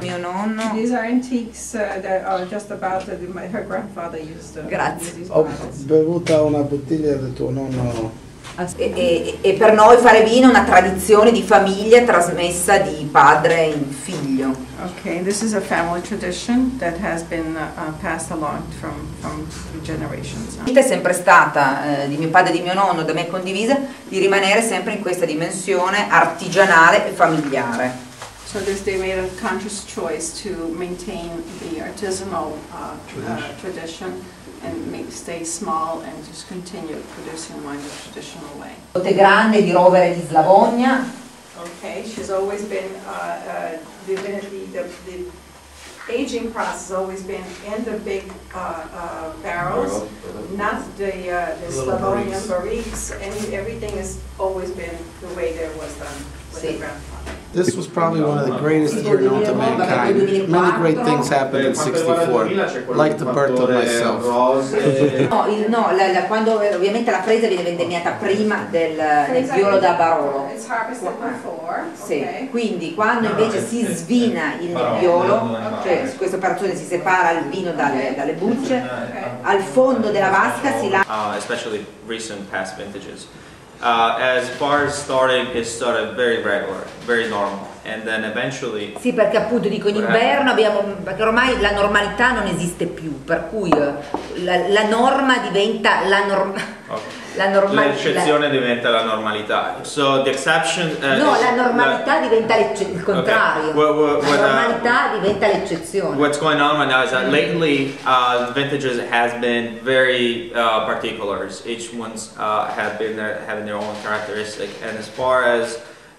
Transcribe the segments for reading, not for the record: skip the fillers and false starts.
Mio nonno. These are antiques that are just about her grandfather used to Grazie. use these Ho bottles. bevuta una bottiglia del tuo nonno. E per noi fare vino è una tradizione di famiglia trasmessa di padre in figlio. Okay, this is a family tradition that has been passed along from generations. È sempre stata di mio padre e di mio nonno, da me condivisa, di rimanere sempre in questa dimensione artigianale e familiare. So they made a conscious choice to maintain the artisanal tradition and stay small and just continue producing wine the traditional way. Botte Grande di Rovere di Slavogna. Okay, she's always been the aging process has always been in the big barrels, not the Slavonian barriques. Everything has always been the way there was done with the grandfather. This was probably one of the greatest years known to mankind. Many great things happened in '64, like the birth of myself. Quando ovviamente la fresa viene vendemmiata prima del nebbiolo da Barolo. It's harvested before. Sì, Okay. quindi quando invece si svina il nebbiolo, cioè su questa operazione si separa il vino dalle bucce, al fondo della vasca si lascia. Especially recent past vintages. As far as starting, it started very regular, very normal, and then eventually. Sì, perché appunto dico in inverno perché ormai la normalità non esiste più, per cui la norma diventa la L'eccezione diventa la normalità. So the exception. No, la normalità diventa il contrario. Okay. La normalità diventa l'eccezione. What's going on right now is that lately vintages has been very particulars. Each one's have been having their own characteristic, and as far as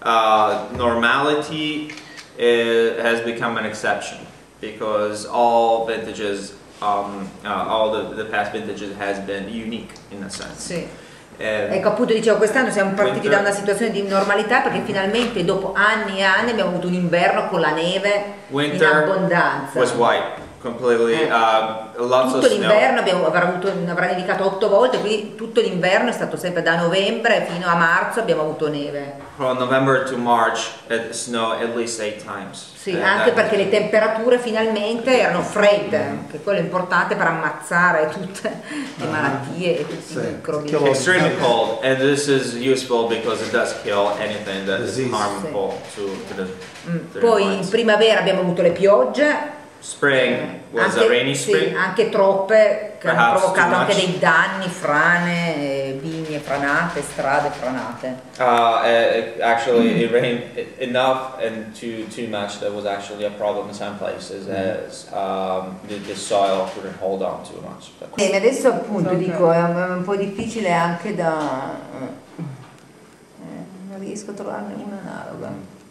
normality has become an exception because all vintages. All the past vintages has been unique in a sense. Sì. Ecco, appunto dicevo, quest'anno siamo partiti da una situazione di normalità perché finalmente dopo anni e anni abbiamo avuto un inverno con la neve in abbondanza. Was white. Completely, tutto l'inverno avrà nevicato 8 volte, quindi tutto l'inverno è stato sempre da novembre fino a marzo abbiamo avuto neve. From November to March it snowed at least 8 times. Sì, anche perché le temperature finalmente erano fredde, che quello è importante per ammazzare tutte le malattie e tutti i microbi. Extremely cold, and this is useful because it does kill anything that is harmful to the Poi in primavera abbiamo avuto le piogge. Spring was a rainy spring. Sì, anche troppe che hanno provocato anche dei danni, frane, vigne franate, strade franate. Actually, it rained enough and too much that was actually a problem in some places as the soil couldn't hold on too much. E adesso appunto dico è un po' difficile anche da non riesco a trovarne una analoga.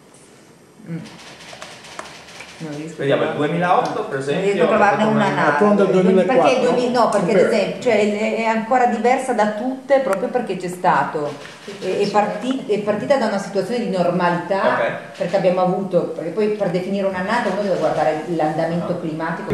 Vediamo il 2008 per esempio. Non riesco a trovarne una analoga. Perché ad esempio cioè, è ancora diversa da tutte proprio perché c'è stato è partita da una situazione di normalità perché abbiamo avuto, perché poi per definire un'annata uno deve guardare l'andamento climatico.